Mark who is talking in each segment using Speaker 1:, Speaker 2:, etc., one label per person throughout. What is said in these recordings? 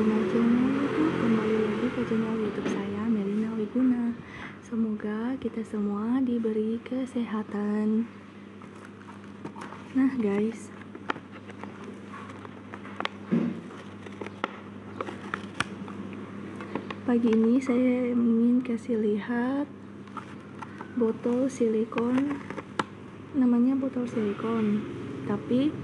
Speaker 1: channel YouTube. Kembali lagi ke channel YouTube saya, Melina Wiguna. Semoga kita semua diberi kesehatan. Nah guys, pagi ini saya ingin kasih lihat botol silikon. Namanya botol silikon, tapi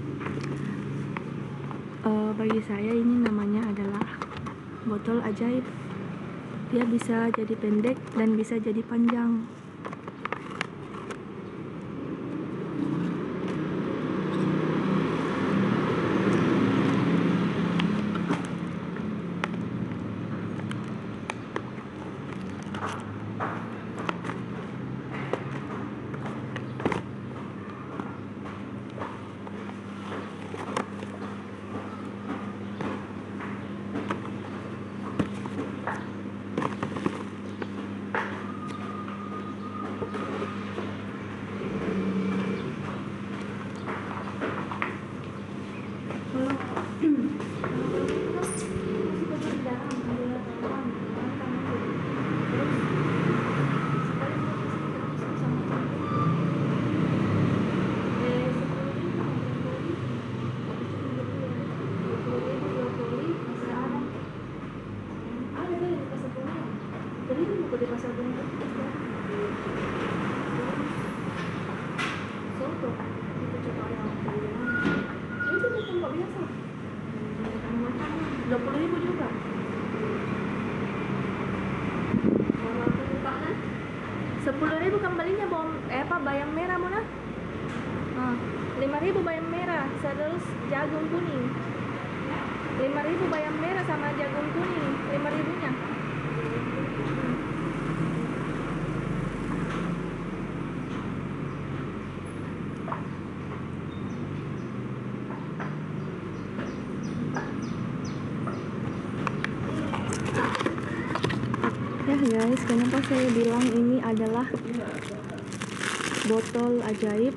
Speaker 1: bagi saya ini namanya adalah botol ajaib. Dia bisa jadi pendek dan bisa jadi panjang. Di pasar Bunga itu soto itu coba yang itu bukan kok biasa 20.000 juga. Kalau aku lupa kan 10.000 kembalinya bayam merah mana? 5.000 bayam merah terus jagung kuning. 5.000 bayam merah sama jagung kuning 5.000-nya. Ya guys, kenapa saya bilang ini adalah botol ajaib?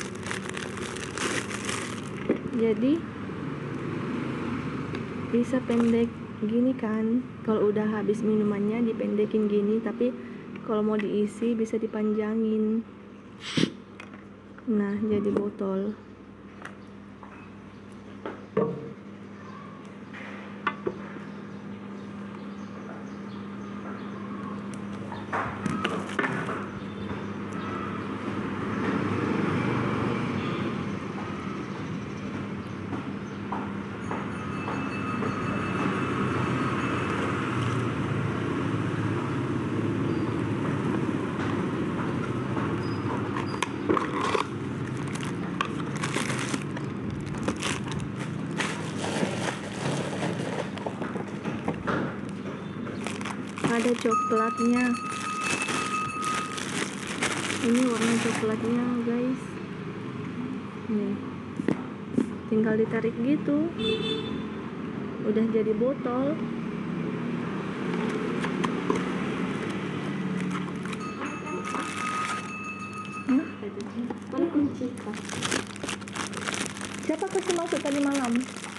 Speaker 1: Jadi bisa pendek gini kan, kalau udah habis minumannya dipendekin gini, tapi kalau mau diisi bisa dipanjangin. Nah, jadi botol. Ada coklatnya. Ini warna coklatnya guys. Nih, tinggal ditarik gitu, udah jadi botol. Mana kunci? Siapa kasih masuk tadi malam?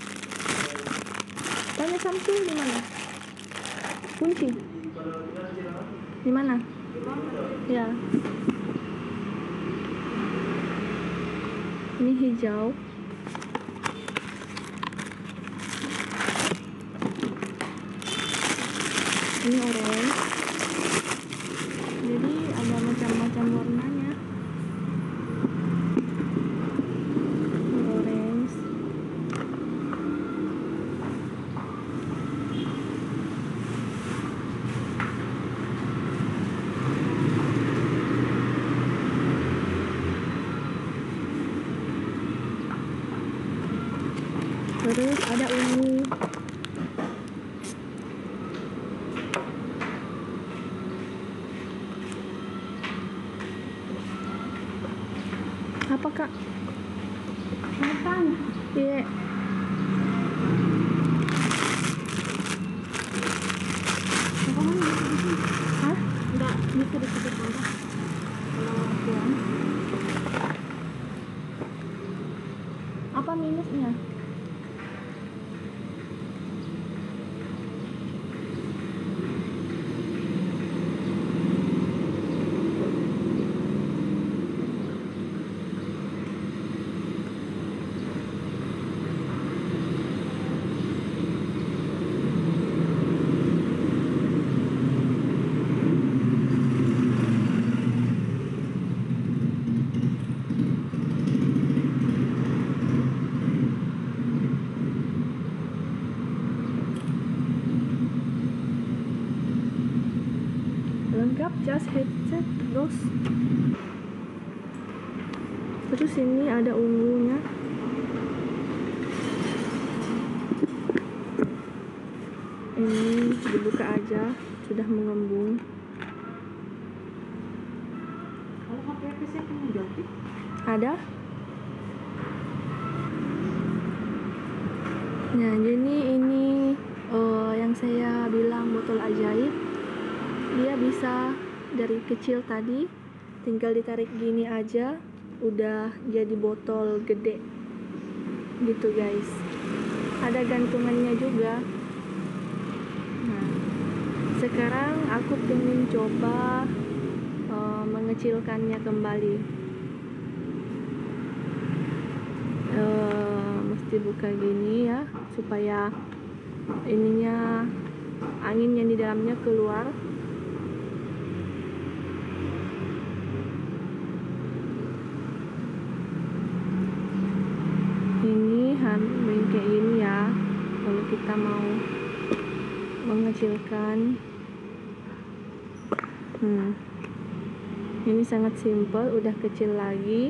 Speaker 1: Tanya Samsul di mana? Kunci di mana? Ya. Ini hijau. Ini orange. Jadi ada macam-macam warnanya. Ini orange. Terus ada ungu. Apa kak? Makan. Iya. Hah? Enggak bisa ditutup aja. Kalau buang. Apa minusnya? lengkap, jas, headset, terus ini ada ungunya. Ini dibuka aja, sudah mengembung.
Speaker 2: Kalau pakai PC punya ganti?
Speaker 1: Ada. Nah, jadi ini yang saya bilang botol ajaib. Dia bisa dari kecil tadi, tinggal ditarik gini aja, udah jadi botol gede gitu guys. Ada gantungannya juga. Nah, sekarang aku pengen coba mengecilkannya kembali. Mesti buka gini ya, supaya ininya, angin yang di dalamnya keluar. Ini kayak gini ya, kalau kita mau mengecilkan. Ini sangat simple, udah kecil lagi.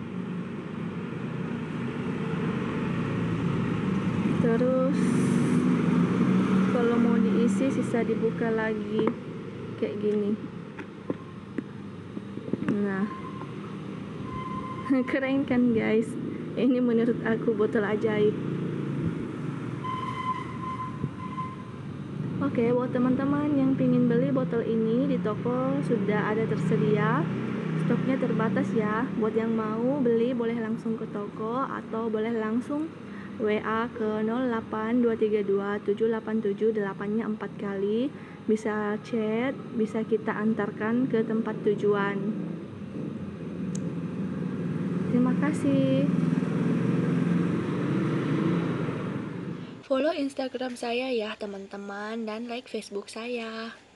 Speaker 1: Terus kalau mau diisi, sisa dibuka lagi kayak gini. Nah, keren kan guys? Ini menurut aku botol ajaib. Oke, buat teman-teman yang ingin beli botol ini di toko sudah ada tersedia. Stoknya terbatas ya. Buat yang mau beli boleh langsung ke toko atau boleh langsung WA ke 082327878-nya 4 kali. Bisa chat, bisa kita antarkan ke tempat tujuan. Terima kasih. Follow Instagram saya ya teman-teman, dan like Facebook saya.